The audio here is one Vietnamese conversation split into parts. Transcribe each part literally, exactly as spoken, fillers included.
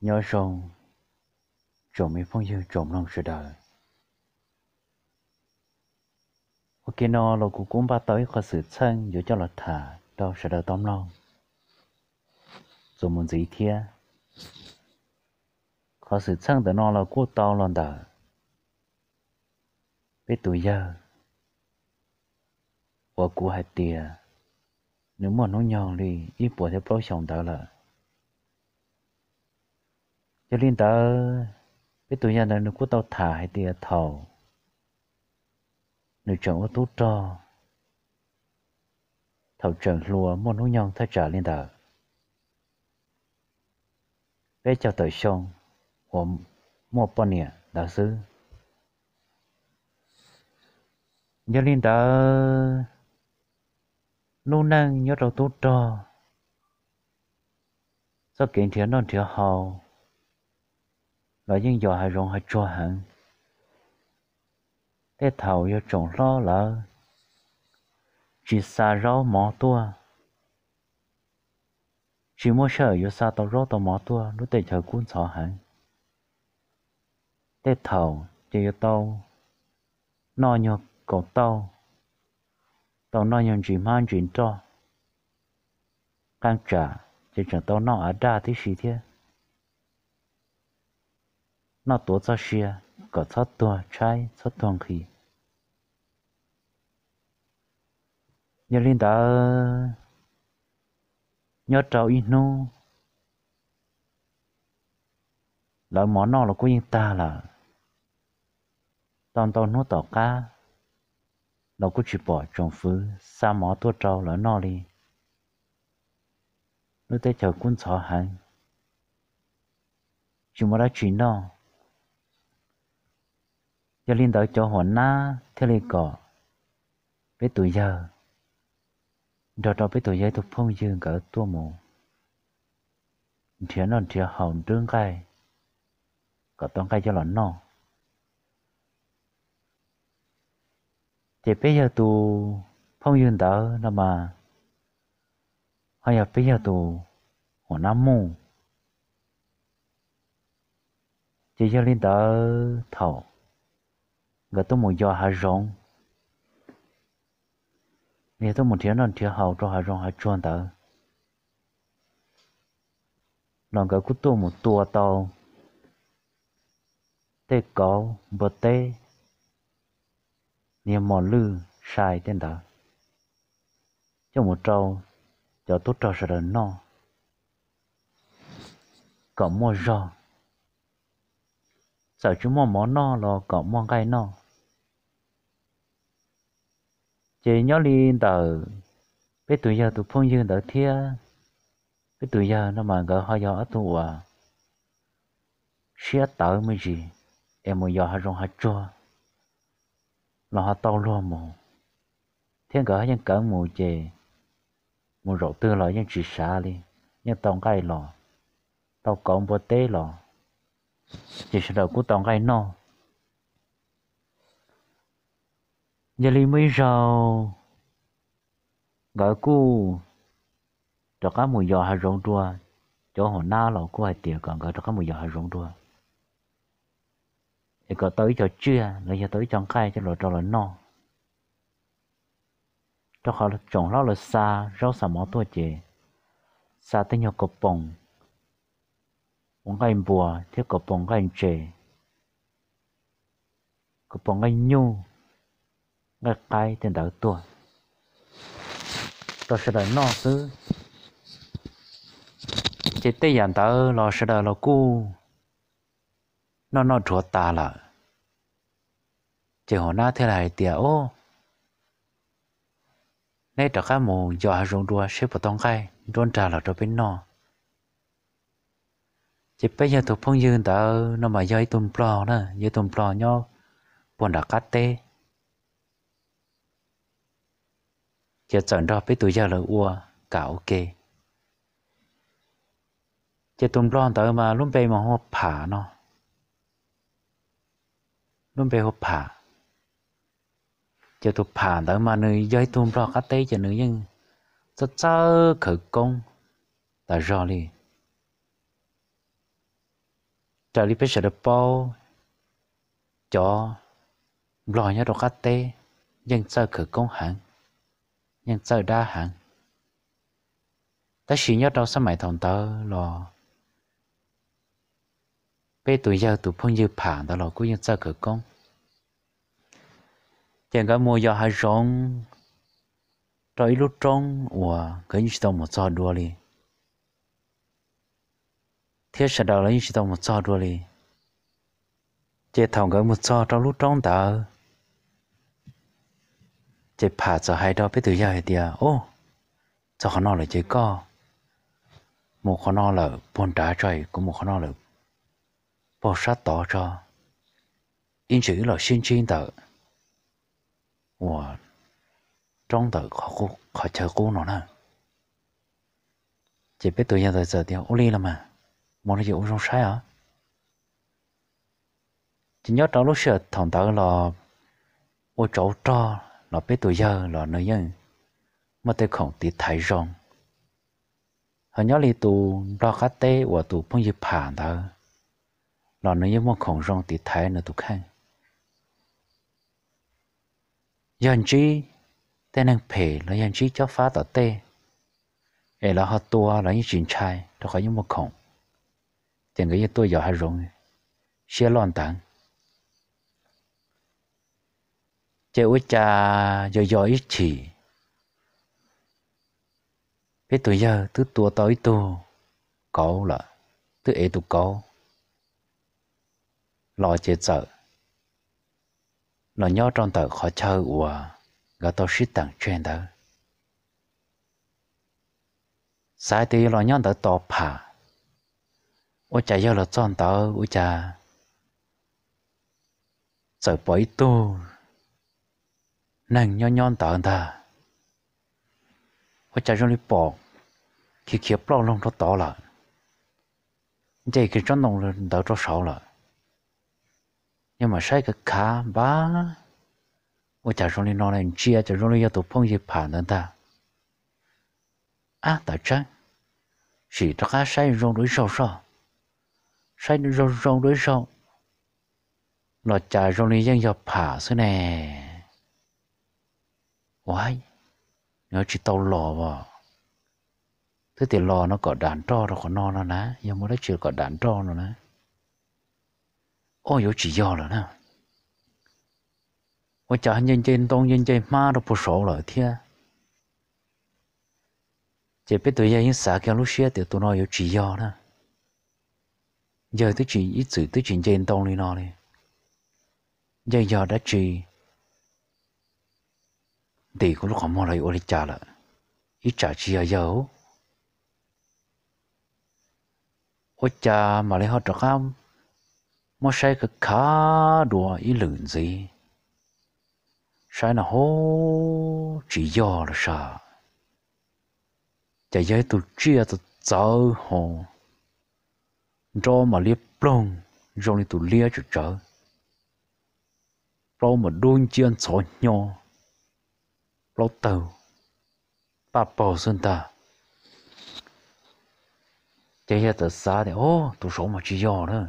nhớ rồng trộm mấy phong dư trộm lòng sự đời ok nó là cũng cũng ba tới có sự chân dù cho là thả đâu sẽ đời tóm lòng rồi muốn gì thia có sự chân từ nó là cú to lần đời biết tuổi giờ và cú hạt tiền nếu mà nó nhon đi ít bộ theo bao sống đó là cho nên ta biết tuổi giờ là nó cú tao thả hay tiền thầu nếu chọn ô tốt cho thầu trần lùa mà nó nhon thay trả lên đời bé cho tới xong của một bọn nè đạo sư cho nên ta luôn năng nhớ đâu tốt cho sau kiện thiệt non thiệt hậu là những giờ hay rong hay cho hẳn để thầu cho trồng lo là chỉ xa rau mỏ tua chỉ mua sợ cho xa tàu rau tàu mỏ tua lúc để chờ cuốn xỏ hẳn để thầu chỉ cho tàu no nhọ cầu tàu tàu no nhọ chỉ mang chuyện cho càng trả chỉ cho tàu nó ở đa tí xí thế nó tổ cho xia có thoát tua trái thoát tuồng khí nhớ linh đã nhớ trâu ít nu là món nó là của yên ta là tòn tòn nó tỏ cá nó cũng chỉ bỏ trồng phứ xa mỏ tua trâu là nó đi nó tới chờ cuốn xỏ hành chỉ mà đã chuyện đó cho linh đã cho họ na theo lời cỏ biết tuổi giờ đó đó biết tuổi giờ tôi phong dương cả tua mù thiệt nó thiệt hỏng trương cái có tông cái cho nó no thì bây giờ tu phong dương đó là mà hay là bây giờ tu họ nam mù chỉ cho linh đó thầu người tôi muốn do hà rong nếu tôi muốn thiệt nó thiệt hậu cho hà rong hà chuan đó lòng cái cút tôi một tua tàu tê có bờ tê niềm mòn lư sai tên đó cho một trâu cho tốt trâu sẽ đến no có mua rau sợ chúng mua món no là có mua cái no chỉ nhớ liên tờ biết tuổi giờ tụi phong dương tờ thia biết tuổi giờ nó mà gỡ hai giờ tụi à xé tờ mới gì em một giờ hai rong hai chua là họ tao luôn mù thiên gỡ những cỡ mù chè mù rượu tư là những chỉ xa đi những tông cái lò tao còn bữa tê lò chỉ sợ đầu của tông cái no giờ li mới rau gỡ cu cho cá mùi giò hay rong đua cho họ na lò của hai tiệc còn gỡ cho cá mùi giò hay rong đua thì có tới cho chưa là giờ tới trong cái cho lò cho là no cho họ trồng nó là xa rau xà mỏ tua chè xa tới nhau cột bông một cái bùa thiết cột bông cái chè cột bông cái nhu cái cái trên đầu tua tôi sẽ đợi nó xứ chỉ tới giờ tao lo sẽ đợi lo cu nó nó chúa ta là chỉ họ na thế này tiệt ô nay tất cả mù giờ rong đua sẽ bắt tông cái đón trả là cho bên nó chỉ bây giờ tụi phong dương tao nó mà dây tôm plo nè dây tôm plo nhau buồn đã cắt tê chỉ chọn đó biết tụi giờ là ua cả ok chỉ tôm plo tao mà lúc bây mà họ phá nó lúc bây họ phá chỉ tụi phá tao mà nơi dây tôm plo cắt tê chỉ nơi nhưng rất sao khởi công ta rõ đi trả lý bây giờ được bao cho lo nhớ đồ cắt tê nhưng chơi khởi công hẳn nhưng chơi đa hẳn ta chỉ nhớ đâu sớm mai thằng tớ lo bây tuổi giờ tụi phong dư phản đó là cũng nhưng chơi khởi công chẳng có mua giờ hai rong rồi lúc trong và cái như tao một trò đùa đi thiết sẽ đầu là như tao một trò đùa đi chế thằng cái một trò trong lúc trong tờ chế phá cho hai đó biết từ giờ thì ô cho họ nói là chế co một họ nói là buồn trả trời cũng một họ nói là bỏ sát tỏ cho in chữ là xin chuyên tờ và trong tờ họ họ chờ cô nó nè chế biết từ giờ tới giờ thì ô ly là mà một cái gì cũng không sai hả chỉ nhớ trong lúc sợ thằng tớ là ô chỗ cho là biết từ giờ là nơi dân mà tôi không tí thấy rong họ nhớ li tù ra khá tê và tù phong dịp phản đó là nơi dân mà không rong tí thấy nữa tù khăn dân trí tên năng phê là dân trí cho phá tỏ tê ấy là họ tua là những chuyện trai đó có những mà không chẳng cái tôi giờ hay rong xe loạn tặng chế ui cha giờ giờ ít chỉ biết tuổi giờ thứ tua tới tu cậu là thứ ấy tu cậu lo chế sợ lo nhớ trong tờ khó chơi và gã tao shit tặng chuyện đó sai thì lo nhớ tờ to phà ui cha giờ là chọn tờ ui cha sợ bấy tu nàng nhon nhon tờ ta ôi cha trong đi bỏ khi khi bỏ lông nó to là vậy cái trong nông là đỡ cho sáu là nhưng mà sai cái cá bá ôi cha trong đi nó này chia cha trong đi cho tụi phong gì phản nữa ta à tại chắc chỉ cho cá sai trong đối sâu sao sai trong trong đối sâu nó cha trong đi dân cho phá thế này why nó chỉ tàu lò vào thế thì lò nó có đàn trò rồi còn non nó ná nhưng mà nó chưa có đàn trò nữa nè ôi yếu chỉ do rồi nè ôi chả nhân trên tông nhân trên ma nó bổ sổ rồi thia chỉ biết tụi những xã kia lúc xưa thì tụi nó yếu chỉ do nè giờ tôi chỉ ít chữ tôi chỉ trên tông đi nó đi giờ giờ đã chỉ thì cũng lúc họ mua lại ô đi trả lại ít trả chi ở dấu ôi cha mà lấy họ trả khám mà sai cái khá đùa ý lượng gì sai là hô chỉ do là sao chạy giấy tụi chia tụi cháu hồ cho mà liếp plong rồi đi tụi lia cho trở plong mà đun chiên xỏ nhau plong tàu bà bảo xuân ta chạy giấy tụi xa thì ô tụi số mà chỉ do nữa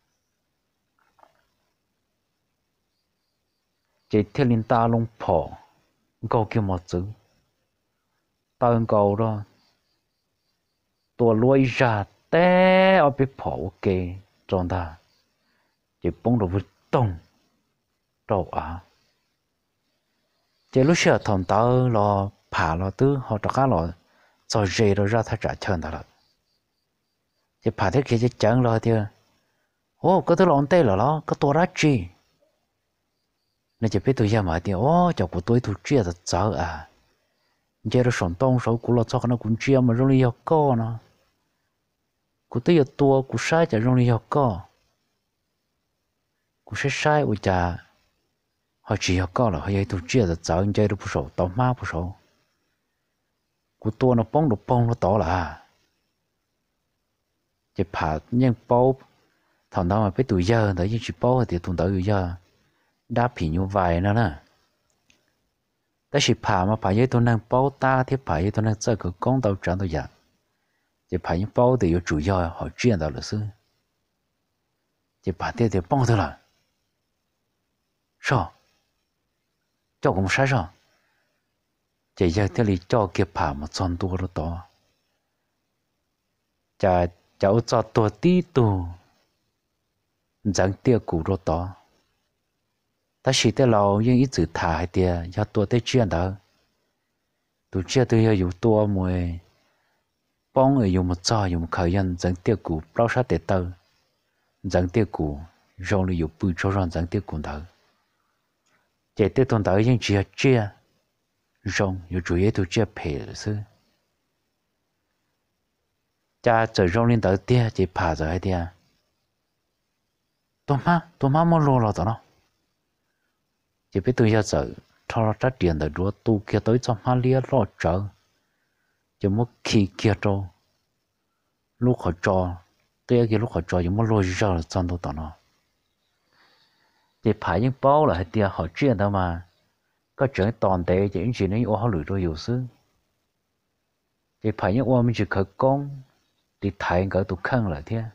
chạy theo linh ta lông phỏ câu kia một chữ tao câu đóตัวรวยจัดแต่เอาไปเผาเกจอนตาจะป้องเราวิ่งตรงเราอ่ะจะรู้เชื่อทำตาเราผ่าเราตื้อเขาตะก้าเราจะเจเราจะทัดจ่าเชิญตลอดจะผ่าที่เขาจะจังเราเดียวโอ้ก็ตัวลองเต้เหรอก็ตัวรักจีนี่จะเป็นตัวยามาเดียวโอ้จะกูตัวถูกเจี๊ยจะเจออ่ะเจ้าเราสอนต้องสอนกูเราชอบกันกูเจี๊ยมันรู้เรื่องก็เนาะกูตัวตัวกูใช้จะรู้เรื่องก็กูใช้ใช้อุจจาhọ chỉ học có là họ dạy tụi chia là giáo anh chơi được một số tao má một sốกูตัวnó bông được bông nó to là chỉ phá nhưng bao thằng đó mà biết tụi giờ đấy nhưng chỉ bao thì tụi tao giờ đã phỉ như vậy nữa nèแต่สิผ่ามาผ่ายี่ตัวนั้น包大ที่ผ่ายี่ตัวนั้น这个公道赚到呀，就ผ่ายี่包的有主要好赚到了是， chỉ bà tiệt thì bông thôi là sao cho cũng sai sao chỉ giờ thế là cho cái bà mà chọn tua rồi đó chả cháu cho tua tí tu chẳng tiệt cũ rồi đó ta chỉ tới lâu nhưng ít chữ thả hay tiệt cho tua tới chuyện đó tụi chia tôi giờ dùng tua mùi bông ở dùng một trò dùng một khởi nhân chẳng tiệt cũ bao sát để tơ chẳng tiệt cũ rồi là dùng bự cho rằng chẳng tiệt cũ đó chỉ tới tuần tới nhưng chia chia rong有主要都接配了是，家这种领导点就爬着一点，多嘛多嘛没落了的了，就别对下走，他了这点的多都给对做嘛列落走，就没去给着，路口着，对个路口着就没落热了，真都的了，就爬进包了一点好这样的嘛。có chuyện toàn tệ chỉ chỉ nên ô họ lười rồi hiểu sư thì phải những ô mình chỉ khởi công thì thấy cái tụ khăn lại thế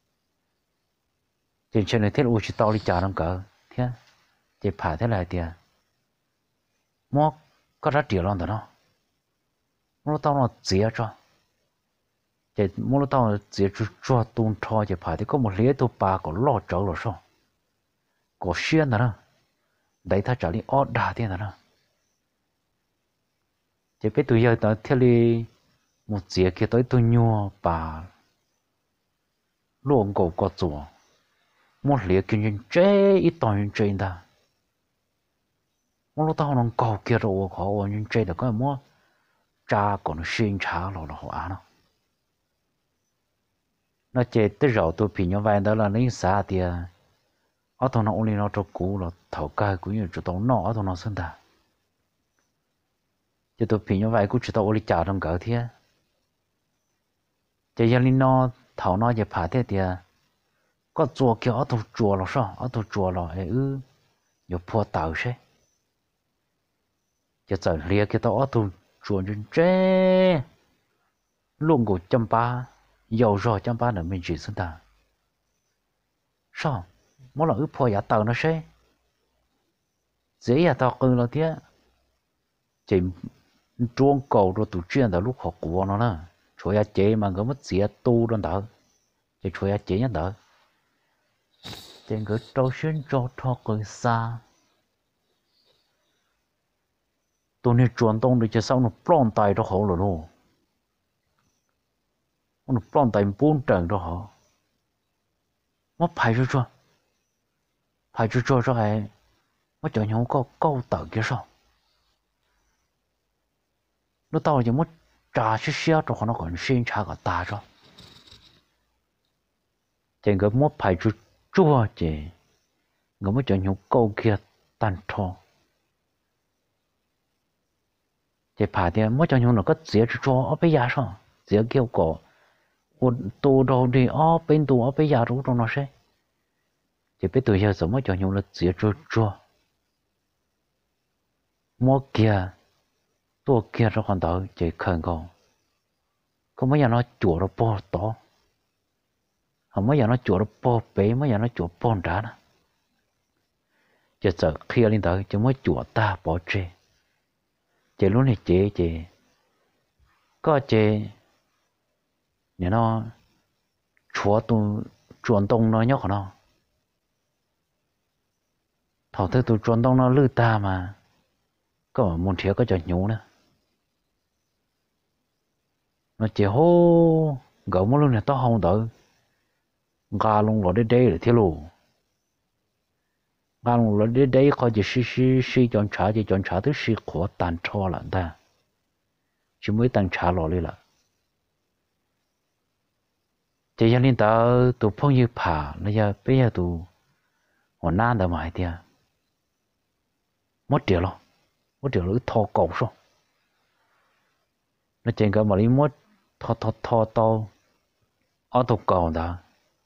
thì trên này thế ô chỉ tao đi trả nó cỡ thế thì phải thế này thì mua có rất nhiều lần đó nó mua tao nó dễ cho thì mua tao dễ cho cho tuôn cho thì phải thì có một lẽ tụ ba có lo trâu rồi sao có xuyên đó đấy ta trả đi ót đà thế nào chỉ biết tụi giờ tới theo đi một chiếc kia tới tôi nhua bà luôn cổ có chùa một liệt kinh doanh chế ít toàn trên ta một lúc tao nó cầu kia rồi khó nhưng chế được cái mua cha còn xuyên trả rồi là họ ăn nó nó chế tới rồi tôi pin nhau vài đó là lấy xa thì ở thằng nó only nó cho cũ là thầu cai cũng như chỗ tao nọ ở thằng nó sinh ta cho tôi pin nhau vài cũng chỉ tao only trả trong cỡ thế chỉ giờ linh nó thầu nóจะผ่าthế thì có chùa kia ở thằng chùa là sao ở thằng chùa là ấy ư nhiều phô tàu xe cho giờ lia kia tao ở thằng chùa trên chế luôn của trăm ba giàu rồi trăm ba là mình chỉ sinh ta sao mỗi lần ướp phô giả tàu nó xe dễ giả tàu cưng là thế chỉ chuông cầu rồi tụi chuyên là lúc họ của nó nè chúa ya chế mà có mất gì tu đó đỡ chỉ chúa ya chế nhất đỡ trên cái trâu xuyên cho thọ cười xa tụi này chuyển động được cho sao nó plon tay đó họ rồi luôn nó plon tay bốn trận đó họ nó phải rồi cho phải rồi cho rồi nó cho nhau có câu tờ kia sao nó tao chỉ mất trả chút xíu cho nó còn xuyên trả cả ta rồi trên cái mất phải chút chua chứ người mới cho nhau câu kia tan thọ chỉ phải thì mới cho nhau nó có dễ cho ở bây giờ sao dễ kêu cổ tu đâu đi ở bên tu ở bây giờ rồi nó sẽ chỉ biết từ giờ giờ mới cho nhau là dễ cho cho mua kia tua kia rồi còn đỡ chỉ khẩn cầu không mấy giờ nó chùa nó bỏ to không mấy giờ nó chùa nó bỏ bé mấy giờ nó chùa bỏ đá nè chỉ sợ khi lên tới chỉ mới chùa ta bỏ chê chỉ lúc này chế chế có chế nhà nó chúa tu chuyển động nó nhóc nó thầu thứ tu chuyển động nó lư ta mà có một thiếu có cho nhú nữa nó chỉ hô gấu một lúc này tao không đỡ gà luôn rồi đây đây là thiếu luôn gà luôn rồi đây đây có chỉ xí xí xí chọn trả chỉ chọn trả thứ xí khó tàn cho là ta chỉ mới tàn trả rồi đi là chỉ cho nên tao tụ phong như phà nó giờ bây giờ tụ họ nan đã mãi tiệt mất tiền rồi mất tiền rồi thò cổ rồi nó chỉ có mà đi mất thò thò thò to ở tụ cầu đó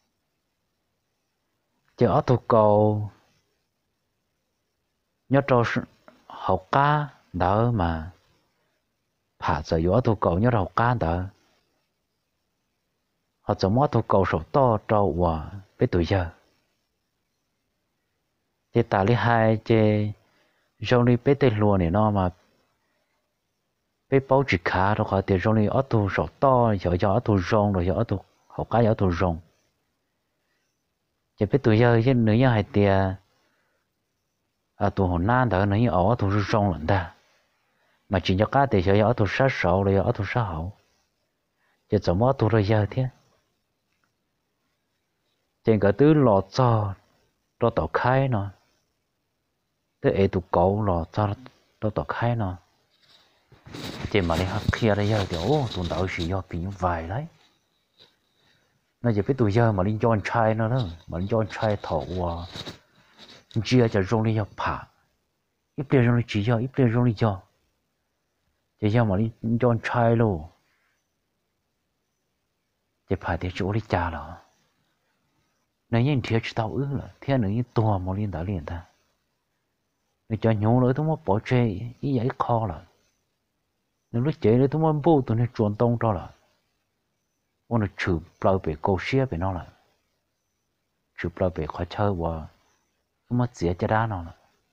chỉ ở tụ cầu nhớ cho học cá đó mà phá giờ ở tụ cầu nhớ học cá đó họ chỉ mất tụ cầu sầu to trâu và biết tuổi giờ chế ta lý hai chế rong đi bé tên lùa này nó mà bé bao chỉ khá đó khỏi tiền rong đi ở tu sổ to giờ giờ ở tu rong rồi giờ ở tu học cái ở tu rong chế bé tuổi giờ chứ nữ giờ hai tiền à tu hồn nan đó nữ ở tu rong lần ta mà chỉ cho cá thì giờ ở tu sát sầu rồi ở tu sát hậu chế怎么tu rồi giờ thế trên cái tứ lọ cho đó tao khai nó tứ ấy tụ cậu lọ cho đó tao khai nó trên mà đi học kia đây giờ thì ô tụi tao chỉ do bị vài đấy nó chỉ biết tụi giờ mà đi cho anh trai nó đó mà đi cho anh trai thọ qua chia cho rong đi cho phá ít tiền rong đi chỉ cho ít tiền rong đi cho chỉ cho mà đi cho anh trai luôn chỉ phải để chỗ đi trả rồi nếu như thiệt chỉ tao ước là thiệt nếu như tua mà liên đã liền ta nếu cho nhổ nữa tụi nó bỏ chơi ý vậy khó là nếu lúc chơi nữa tụi nó bố tụi nó chuẩn tông cho là nó chụp bao bể câu xía bể nó là chụp bao bể khỏi chơi và tụi nó dễ cho đá nó là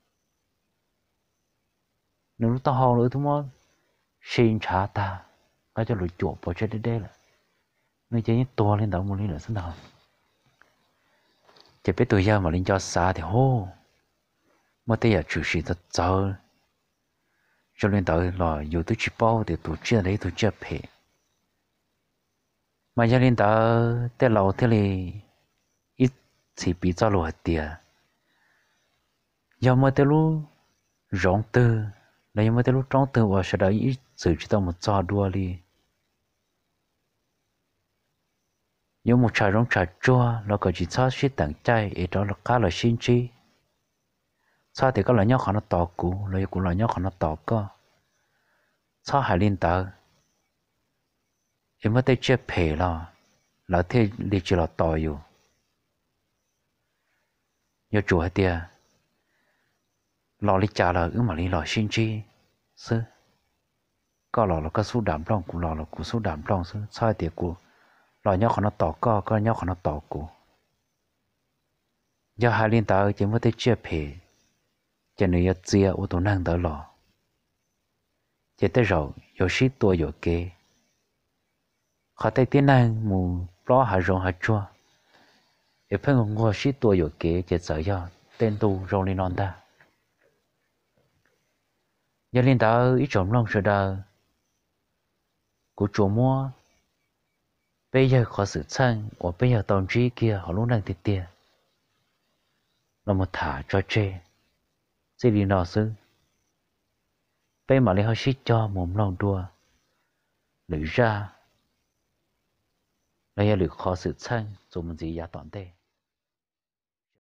nếu lúc tao ho nữa tụi nó xin trả ta cái cho lụi chuột bỏ chơi đến đây là nếu chơi như tua lên đầu một liên là sao nào chỉ biết tụi giờ mà lên cho xa thì hô mà bây giờ chủ sĩ thật giàu cho nên tới là dù tôi chỉ bao thì tụi chia đấy tụi chia phê mà cho nên tới tới lâu thế này ít chỉ bị cho lùa tiền giờ mà tới lúc rong tư là giờ mà tới lúc rong tư và sau đó ít sự chỉ tao một cho đua đi nếu một trà rong trà chua là có chỉ cho suy tặng trai ở đó là khá là xin chi sao thì có là nhau nó tỏ cũ là cũng là nhau nó tỏ cơ sao hải liên tờ em mới tới chơi phê là là thế đi chỉ là tỏอยู่nhớ chủ hay tia lò lý trả là ứng mà lý lò xin chi sư có lò là có số đảm lòng của lò là của số đảm lòng sư sao thì của lò nhau nó tỏ cơ có nhau nó tỏ cũ giờ hải liên tờ chỉ mới tới chơi phê cho nên giờ chia ô tô năng đỡ lò chỉ tới rồi有许多有给họ tới tiếng năng mù lo hà rong hà chua để phân ngôn ngô许多有给chỉ sợ do tên tu rong lên non ta giờ lên tao ít trộm long sợ đờ của chùa mua bây giờ có sự chăng và bây giờ tổng trí kia họ luôn đang tiệt tiệt là một thả cho chê sẽ đi nào sư bây mà lấy họ xích cho mồm lòng đua lưỡi ra lấy lưỡi khó sự chăng rồi mình gì giá toàn tê